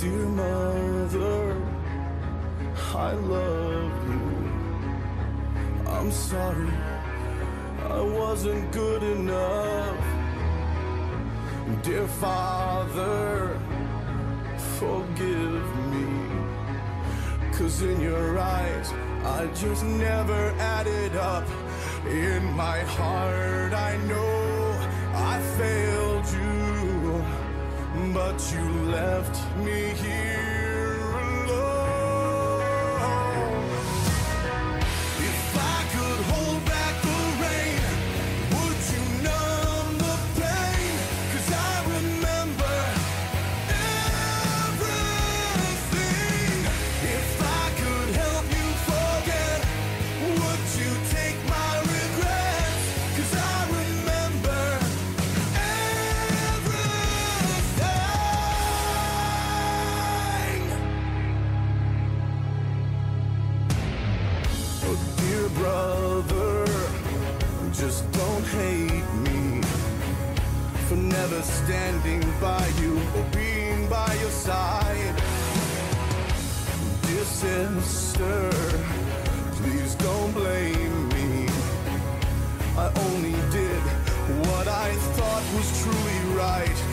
dear mother, I love you. I'm sorry I wasn't good enough. Dear Father, forgive me. 'Cause in your eyes I just never added up. In my heart I know I failed you, but you left me here alone. If I could hold back the rain, would you numb the pain? 'Cause I remember everything. If I could help you forget, would you take my regrets? 'Cause I remember everything. Oh, dear brother, just don't hate me for never standing by you or being by your side. Dear sister, please don't blame me. I only did what I thought was truly right.